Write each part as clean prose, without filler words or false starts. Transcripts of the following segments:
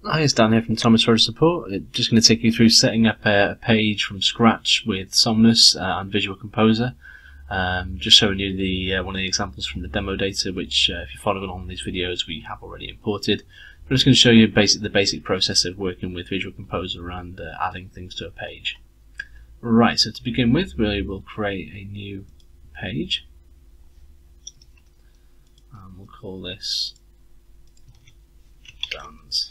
Hi, it's Dan here from Thomas Road Support. Just going to take you through setting up a page from scratch with Somnus and Visual Composer. Just showing you the one of the examples from the demo data, which if you're following along these videos we have already imported. I'm just going to show you the basic process of working with Visual Composer and adding things to a page. Right, so to begin with, we will create a new page. And we'll call this Dan's.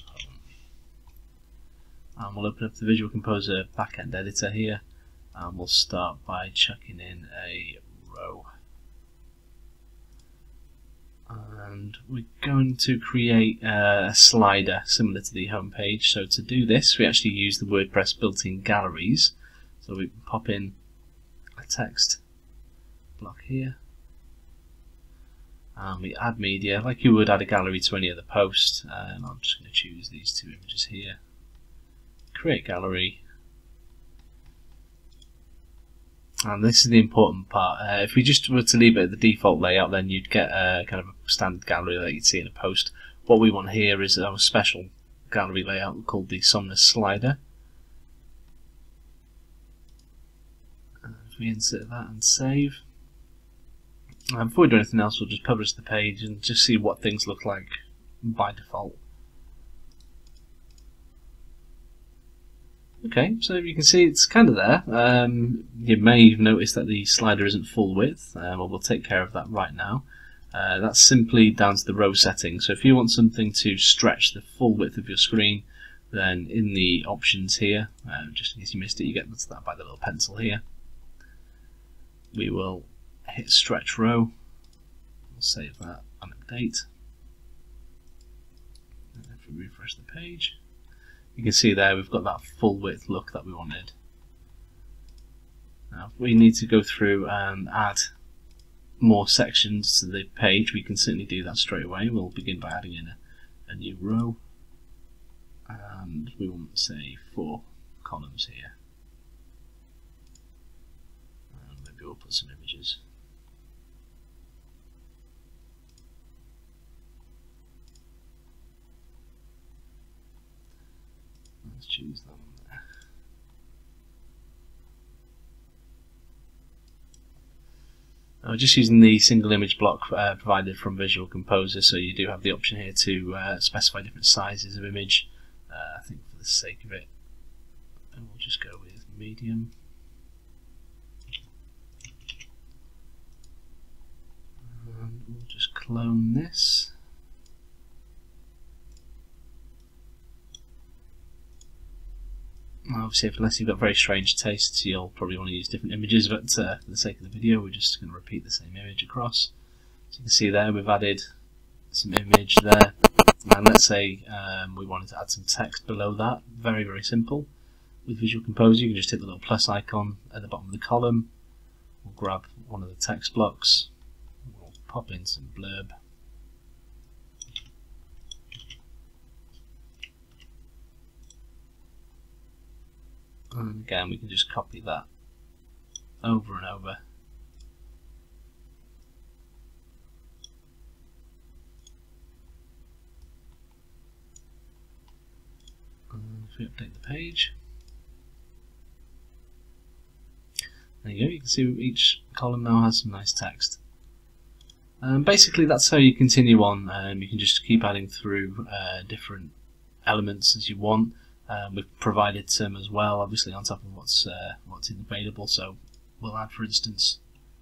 And we'll open up the Visual Composer backend editor here, and we'll start by chucking in a row. And we're going to create a slider similar to the home page. So to do this, we actually use the WordPress built-in galleries. So we pop in a text block here, and we add media like you would add a gallery to any other post. And I'm just going to choose these two images here. Create gallery, and this is the important part. If we just were to leave it at the default layout, then you'd get a kind of a standard gallery that you'd see in a post. What we want here is our special gallery layout called the Somnus slider. If we insert that and save, and before we do anything else, we'll just publish the page and just see what things look like by default. Okay, so you can see it's kind of there. You may notice that the slider isn't full width, well, we'll take care of that right now. That's simply down to the row setting. So if you want something to stretch the full width of your screen, then in the options here, just in case you missed it, you get to that by the little pencil here. We will hit stretch row. We'll save that and update. And if we refresh the page, you can see there we've got that full width look that we wanted. Now if we need to go through and add more sections to the page, we can certainly do that straight away. We'll begin by adding in a new row, and we want, say, 4 columns here. And maybe we'll put some images. Let's choose that one there. I'm just using the single image block provided from Visual Composer, so you do have the option here to specify different sizes of image. I think for the sake of it, and we'll just go with medium. And we'll just clone this. Obviously, unless you've got very strange tastes, you'll probably want to use different images, but for the sake of the video, we're just going to repeat the same image across. So you can see there we've added some image there, and let's say we wanted to add some text below that. Very, very simple. With Visual Composer, you can just hit the little plus icon at the bottom of the column. We'll grab one of the text blocks, we'll pop in some blurb. And again, we can just copy that over and over. And if we update the page, there you go, you can see each column now has some nice text. Basically that's how you continue on, you can just keep adding through different elements as you want. We've provided some as well, obviously on top of what's available. So we'll add, for instance,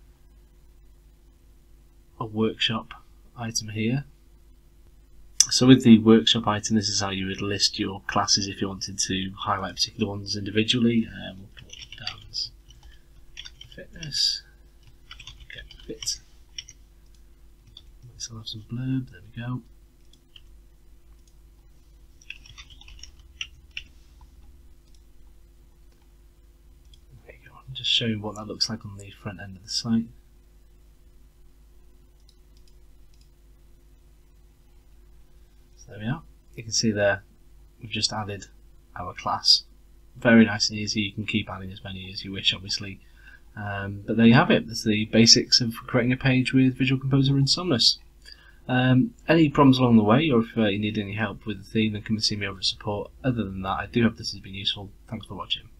a workshop item here. So with the workshop item, this is how you would list your classes if you wanted to highlight particular ones individually. We'll put Dan's fitness, get fit. Let's have some blurb. There we go. Just show you what that looks like on the front end of the site. So there we are. You can see there we've just added our class. Very nice and easy. You can keep adding as many as you wish, obviously. But there you have it. That's the basics of creating a page with Visual Composer and Somnus. Any problems along the way, or if you need any help with the theme, then come and see me over at support. Other than that, I do hope this has been useful. Thanks for watching.